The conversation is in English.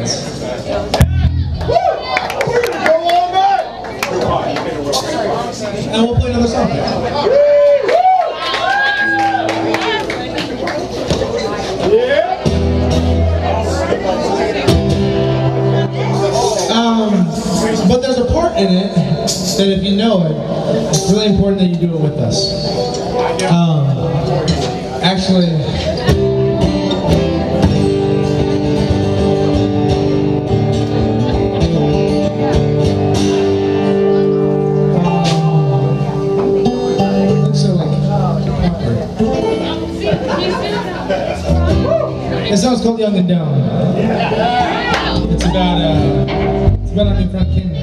dance. We're gonna go all night. And we'll play another song. But there's a part in it that if you know it, it's really important that you do it with us. Actually, looks so like awkward. This song's called Young and Dumb. It's about our new friend Kim.